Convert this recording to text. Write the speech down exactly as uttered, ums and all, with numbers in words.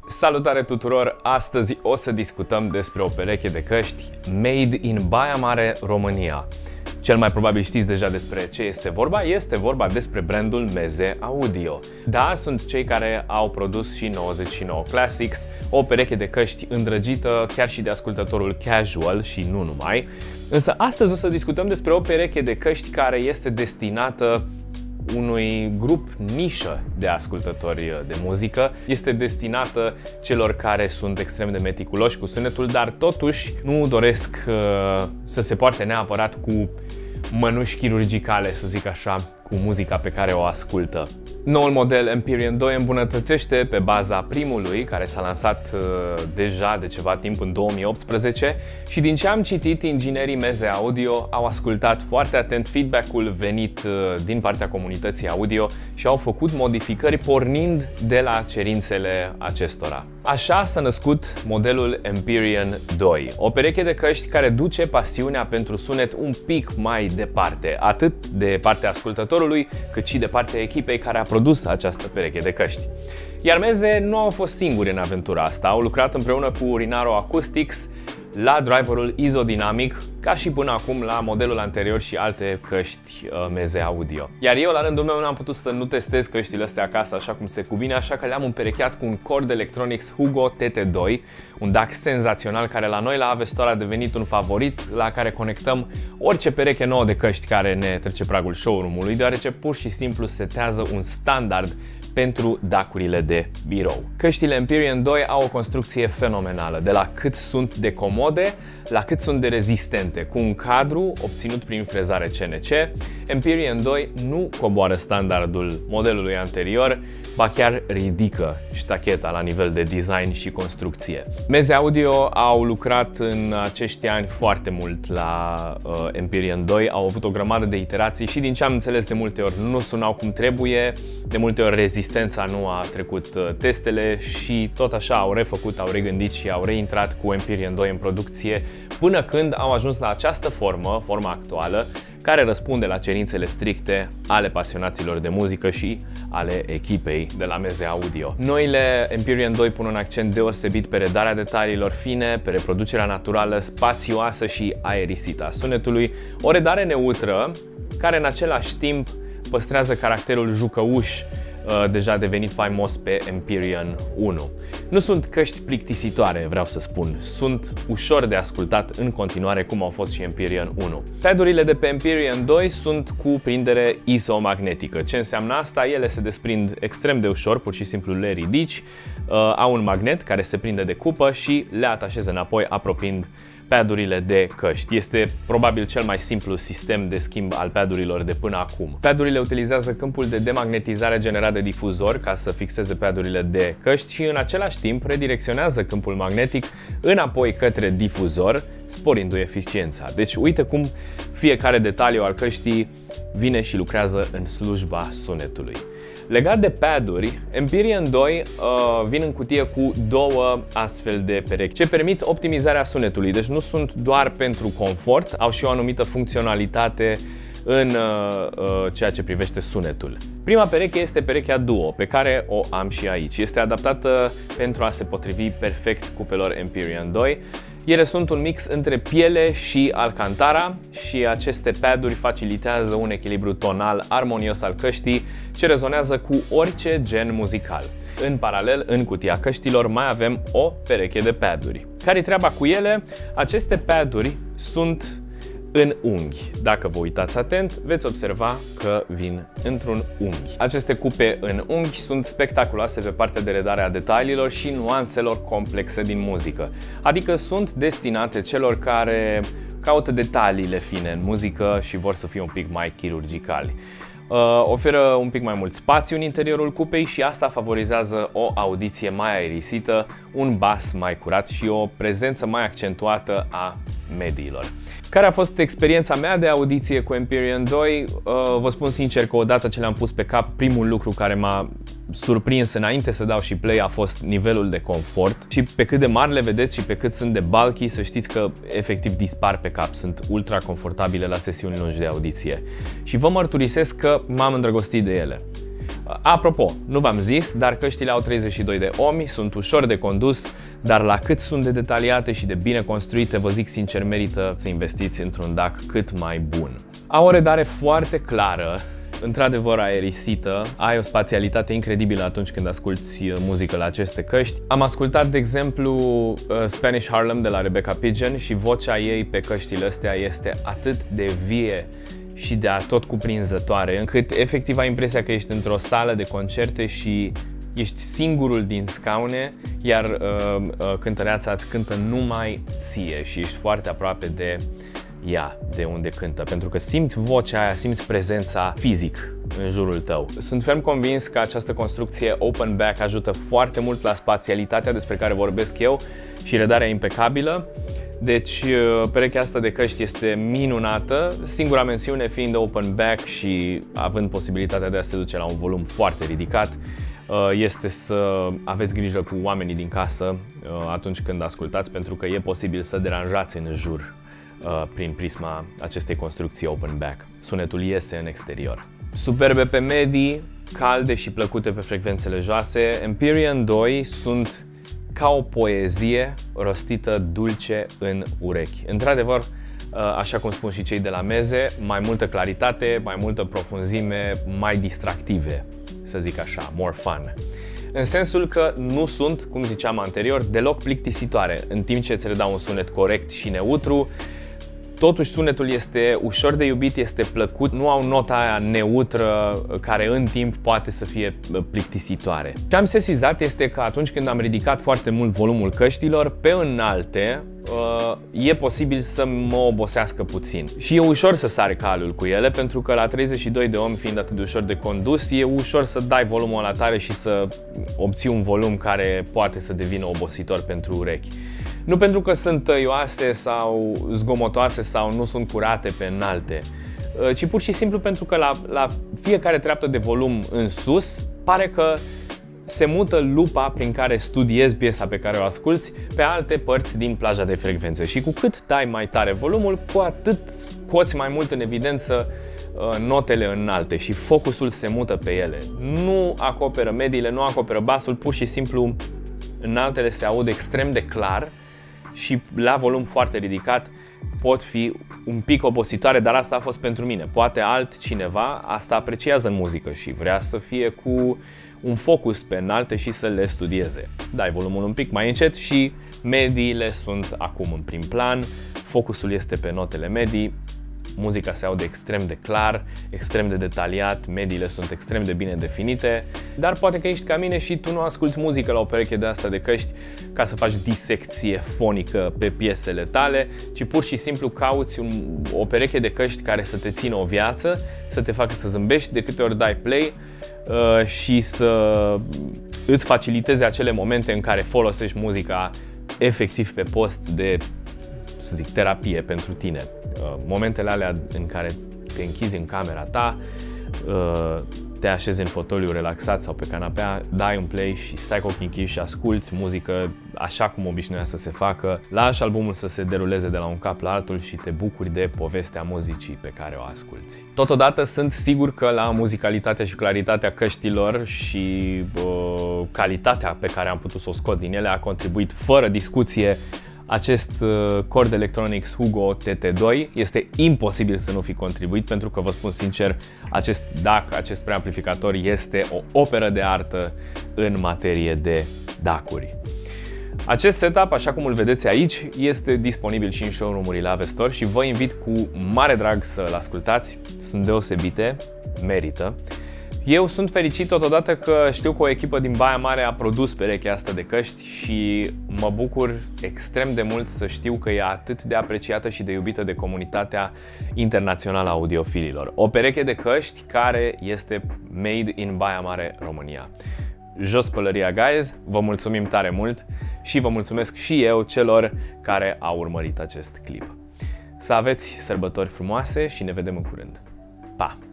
Salutare tuturor! Astăzi o să discutăm despre o pereche de căști made in Baia Mare, România. Cel mai probabil știți deja despre ce este vorba, este vorba despre brandul Meze Audio. Da, sunt cei care au produs și nouăzeci și nouă Classics, o pereche de căști îndrăgită chiar și de ascultătorul casual și nu numai. Însă astăzi o să discutăm despre o pereche de căști care este destinată unui grup nișă de ascultători de muzică. Este destinată celor care sunt extrem de meticuloși cu sunetul, dar totuși nu doresc uh, să se poarte neapărat cu mănuși chirurgicale, să zic așa, cu muzica pe care o ascultă. Noul model Empyrean doi îmbunătățește pe baza primului, care s-a lansat uh, deja de ceva timp în două mii optsprezece și din ce am citit, inginerii Meze Audio au ascultat foarte atent feedback-ul venit uh, din partea comunității audio și au făcut modificări pornind de la cerințele acestora. Așa s-a născut modelul Empyrean doi, o pereche de căști care duce pasiunea pentru sunet un pic mai departe, atât de partea ascultătorului, cât și de partea echipei care a produs această pereche de căști. Iar Meze nu au fost singuri în aventura asta, au lucrat împreună cu Rinaro Acoustics la driverul Isodynamic, ca și până acum la modelul anterior și alte căști uh, Meze Audio. Iar eu, la rândul meu, n-am putut să nu testez căștile astea acasă așa cum se cuvine, așa că le-am împerecheat cu un Chord Electronics Hugo T T doi, un D A C senzațional care la noi la Avestor a devenit un favorit, la care conectăm orice pereche nouă de căști care ne trece pragul showroom-ului, deoarece pur și simplu setează un standard pentru D A C-urile de birou. Căștile Empyrean doi au o construcție fenomenală, de la cât sunt de comode, la cât sunt de rezistente. Cu un cadru obținut prin frezare C N C, Empyrean doi nu coboară standardul modelului anterior, ba chiar ridică ștacheta la nivel de design și construcție. Meze Audio au lucrat în acești ani foarte mult la uh, Empyrean doi, au avut o grămadă de iterații și din ce am înțeles de multe ori nu sunau cum trebuie, de multe ori rezistența nu a trecut uh, testele și tot așa au refăcut, au regândit și au reintrat cu Empyrean doi în producție până când au ajuns la această formă, forma actuală, care răspunde la cerințele stricte ale pasionaților de muzică și ale echipei de la Meze Audio. Noile Empyrean doi pun un accent deosebit pe redarea detaliilor fine, pe reproducerea naturală, spațioasă și aerisită a sunetului, o redare neutră care în același timp păstrează caracterul jucăuș deja devenit faimos pe Empyrean unu. Nu sunt căști plictisitoare, vreau să spun. Sunt ușor de ascultat în continuare, cum au fost și Empyrean unu. Padurile de pe Empyrean doi sunt cu prindere isomagnetică. Ce înseamnă asta? Ele se desprind extrem de ușor, pur și simplu le ridici, au un magnet care se prinde de cupă și le atașezi înapoi, apropiind padurile de căști. Este probabil cel mai simplu sistem de schimb al padurilor de până acum. Padurile utilizează câmpul de demagnetizare generat de difuzor ca să fixeze padurile de căști și în același timp redirecționează câmpul magnetic înapoi către difuzor, sporindu-i eficiența. Deci uite cum fiecare detaliu al căștii vine și lucrează în slujba sunetului. Legat de paduri, Empyrean doi uh, vin în cutie cu două astfel de perechi, ce permit optimizarea sunetului, deci nu sunt doar pentru confort, au și o anumită funcționalitate în uh, uh, ceea ce privește sunetul. Prima pereche este perechea Duo, pe care o am și aici. Este adaptată pentru a se potrivi perfect cupelor Empyrean doi. Ele sunt un mix între piele și alcantara și aceste paduri facilitează un echilibru tonal armonios al căștii, ce rezonează cu orice gen muzical. În paralel, în cutia căștilor mai avem o pereche de paduri. Care-i treaba cu ele? Aceste paduri sunt în unghi. Dacă vă uitați atent, veți observa că vin într-un unghi. Aceste cupe în unghi sunt spectaculoase pe partea de redare a detaliilor și nuanțelor complexe din muzică. Adică sunt destinate celor care caută detaliile fine în muzică și vor să fie un pic mai chirurgicali. Uh, oferă un pic mai mult spațiu în interiorul cupei și asta favorizează o audiție mai aerisită, un bas mai curat și o prezență mai accentuată a mediilor. Care a fost experiența mea de audiție cu Empyrean doi? Uh, vă spun sincer că odată ce le-am pus pe cap, primul lucru care m-a surprins înainte să dau și play a fost nivelul de confort și pe cât de mari le vedeți și pe cât sunt de bulky, să știți că efectiv dispar pe cap, sunt ultra confortabile la sesiuni lungi de audiție și vă mărturisesc că m-am îndrăgostit de ele. Apropo, nu v-am zis, dar căștile au treizeci și doi de ohmi, sunt ușor de condus, dar la cât sunt de detaliate și de bine construite, vă zic sincer, merită să investiți într-un D A C cât mai bun. Au o redare foarte clară, într-adevăr aerisită, ai o spațialitate incredibilă atunci când asculti muzică la aceste căști. Am ascultat, de exemplu, Spanish Harlem de la Rebecca Pigeon și vocea ei pe căștile astea este atât de vie și de atot cuprinzătoare, încât efectiv ai impresia că ești într-o sală de concerte și ești singurul din scaune, iar uh, uh, cântăreața îți cântă numai ție și ești foarte aproape de ea, de unde cântă, pentru că simți vocea aia, simți prezența fizic în jurul tău. Sunt ferm convins că această construcție open back ajută foarte mult la spațialitatea despre care vorbesc eu și redarea impecabilă. Deci perechea asta de căști este minunată, singura mențiune fiind open back și având posibilitatea de a se duce la un volum foarte ridicat, este să aveți grijă cu oamenii din casă atunci când ascultați, pentru că e posibil să deranjați în jur prin prisma acestei construcții open back. Sunetul iese în exterior. Superbe pe medii, calde și plăcute pe frecvențele joase, Empyrean doi sunt ca o poezie rostită dulce în urechi. Într-adevăr, așa cum spun și cei de la Meze, mai multă claritate, mai multă profunzime, mai distractive, să zic așa, more fun. În sensul că nu sunt, cum ziceam anterior, deloc plictisitoare, în timp ce îți redau un sunet corect și neutru. Totuși sunetul este ușor de iubit, este plăcut, nu au nota aia neutră care în timp poate să fie plictisitoare. Ce am sesizat este că atunci când am ridicat foarte mult volumul căștilor, pe înalte e posibil să mă obosească puțin. Și e ușor să sare calul cu ele, pentru că la treizeci și doi de ohmi, fiind atât de ușor de condus, e ușor să dai volumul la tare și să obții un volum care poate să devină obositor pentru urechi. Nu pentru că sunt tăioase sau zgomotoase sau nu sunt curate pe înalte, ci pur și simplu pentru că la, la fiecare treaptă de volum în sus pare că se mută lupa prin care studiezi piesa pe care o asculți pe alte părți din plaja de frecvențe. Și cu cât dai mai tare volumul, cu atât scoți mai mult în evidență notele înalte și focusul se mută pe ele. Nu acoperă mediile, nu acoperă basul, pur și simplu înaltele se aud extrem de clar și la volum foarte ridicat pot fi un pic obositoare, dar asta a fost pentru mine. Poate altcineva asta apreciază în muzică și vrea să fie cu un focus pe înalte și să le studieze. Dai volumul un pic mai încet și mediile sunt acum în prim plan, focusul este pe notele medii, muzica se aude extrem de clar, extrem de detaliat, mediile sunt extrem de bine definite, dar poate că ești ca mine și tu nu asculti muzică la o pereche de asta de căști ca să faci disecție fonică pe piesele tale, ci pur și simplu cauți un, o pereche de căști care să te țină o viață, să te facă să zâmbești de câte ori dai play uh, și să îți faciliteze acele momente în care folosești muzica efectiv pe post de, să zic, terapie pentru tine. Momentele alea în care te închizi în camera ta, te așezi în fotoliu relaxat sau pe canapea, dai un play și stai cu ochii închiși și asculți muzică așa cum obișnuia să se facă, lași albumul să se deruleze de la un cap la altul și te bucuri de povestea muzicii pe care o asculți. Totodată sunt sigur că la muzicalitatea și claritatea căștilor și uh, calitatea pe care am putut să o scot din ele a contribuit fără discuție acest Chord Electronics Hugo T T doi. Este imposibil să nu fi contribuit, pentru că vă spun sincer, acest D A C, acest preamplificator este o operă de artă în materie de D A C-uri. Acest setup, așa cum îl vedeți aici, este disponibil și în showroom-urile Avestor și vă invit cu mare drag să-l ascultați. Sunt deosebite, merită. Eu sunt fericit totodată că știu că o echipă din Baia Mare a produs perechea asta de căști și mă bucur extrem de mult să știu că e atât de apreciată și de iubită de comunitatea internațională a audiofililor. O pereche de căști care este made in Baia Mare, România. Jos pălăria, guys! Vă mulțumim tare mult și vă mulțumesc și eu celor care au urmărit acest clip. Să aveți sărbători frumoase și ne vedem în curând. Pa!